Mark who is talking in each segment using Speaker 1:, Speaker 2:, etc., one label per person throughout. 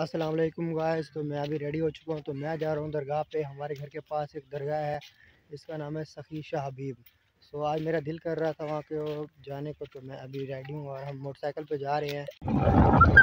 Speaker 1: अस्सलाम वालेकुम गाइस। तो मैं अभी रेडी हो चुका हूँ। तो मैं जा रहा हूँ दरगाह पे। हमारे घर के पास एक दरगाह है, इसका नाम है सखी शाह हबीब। सो आज मेरा दिल कर रहा था वहाँ के जाने को, तो मैं अभी रेडी हूँ और हम मोटरसाइकिल पे जा रहे हैं।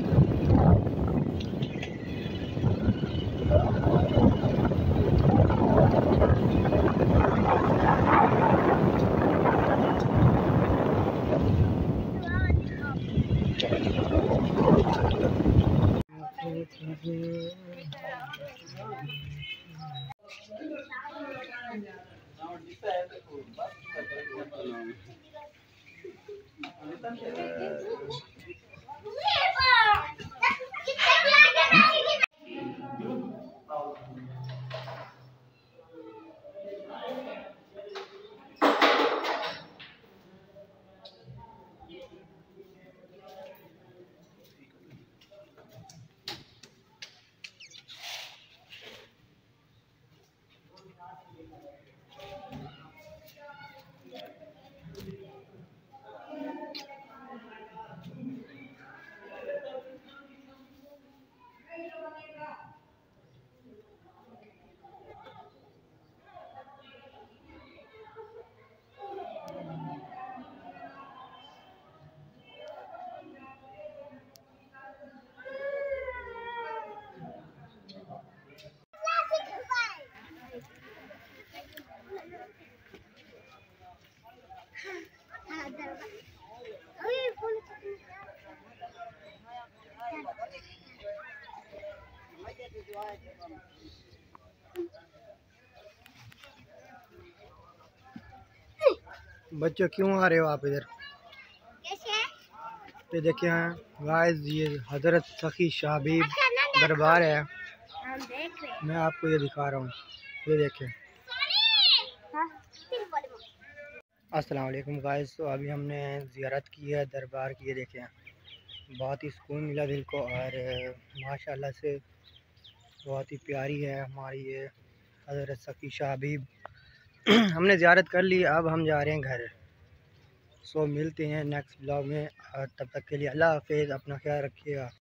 Speaker 1: बच्चों क्यों आ रहे हो आप इधर? ये देखिए गाइस, ये हज़रत सखी शाह हबीब दरबार है। मैं आपको ये दिखा रहा हूँ, ये देखें। अस्सलाम वालेकुम गाइस। तो अभी हमने ज़ियारत की है दरबार की। ये देखें, बहुत ही सुकून मिला दिल को और माशाल्लाह से बहुत ही प्यारी है हमारी ये हज़रत सखी शाह हबीब। हमने ज़ियारत कर ली, अब हम जा रहे हैं घर। सो मिलते हैं नेक्स्ट ब्लॉग में, और तब तक के लिए अल्लाह हाफ़िज़। अपना ख्याल रखिएगा।